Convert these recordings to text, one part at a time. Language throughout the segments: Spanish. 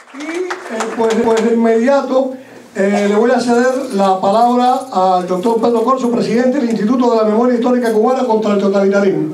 Pues de inmediato le voy a ceder la palabra al doctor Pedro Corzo, presidente del Instituto de la Memoria Histórica Cubana contra el Totalitarismo.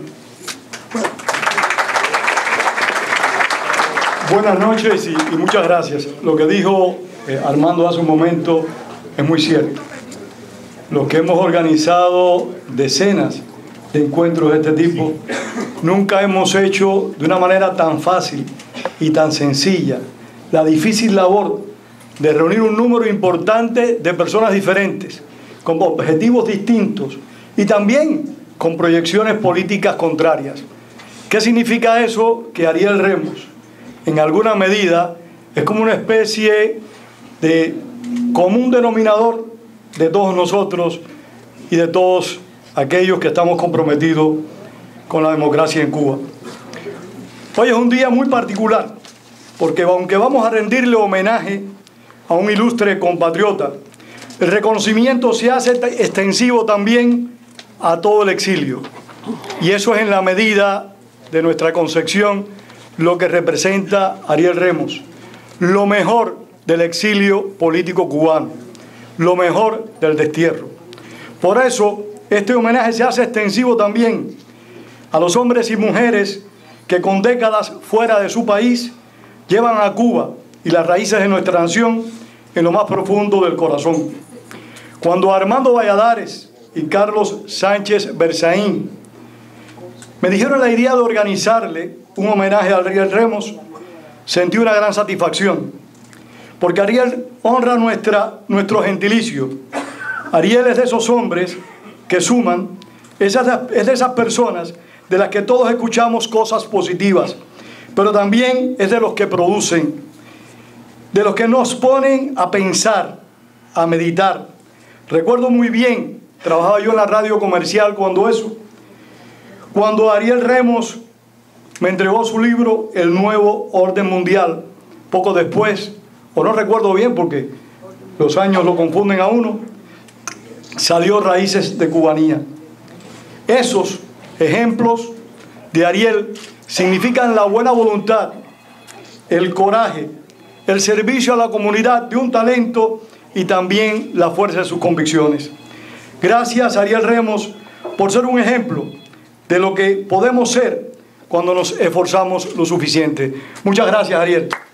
Buenas noches y muchas gracias. Lo que dijo Armando hace un momento es muy cierto. Los que hemos organizado decenas de encuentros de este tipo, nunca hemos hecho de una manera tan fácil y tan sencilla la difícil labor de reunir un número importante de personas diferentes, con objetivos distintos y también con proyecciones políticas contrarias. ¿Qué significa eso? Que Ariel Remos, en alguna medida, es como una especie de común denominador de todos nosotros y de todos aquellos que estamos comprometidos con la democracia en Cuba. Hoy es un día muy particular, porque aunque vamos a rendirle homenaje a un ilustre compatriota, el reconocimiento se hace extensivo también a todo el exilio. Y eso es en la medida de nuestra concepción lo que representa Ariel Remos, lo mejor del exilio político cubano, lo mejor del destierro. Por eso, este homenaje se hace extensivo también a los hombres y mujeres que con décadas fuera de su país llevan a Cuba y las raíces de nuestra nación en lo más profundo del corazón. Cuando Armando Valladares y Carlos Sánchez Berzaín me dijeron la idea de organizarle un homenaje a Ariel Remos, sentí una gran satisfacción, porque Ariel honra nuestro gentilicio. Ariel es de esos hombres que suman, es de esas personas de las que todos escuchamos cosas positivas, pero también es de los que producen, de los que nos ponen a pensar, a meditar. Recuerdo muy bien, trabajaba yo en la radio comercial cuando Ariel Remos me entregó su libro El Nuevo Orden Mundial. Poco después, o no recuerdo bien porque los años lo confunden a uno, salió Raíces de Cubanía. Esos ejemplos de Ariel significan la buena voluntad, el coraje, el servicio a la comunidad de un talento y también la fuerza de sus convicciones. Gracias, Ariel Remos, por ser un ejemplo de lo que podemos ser cuando nos esforzamos lo suficiente. Muchas gracias, Ariel.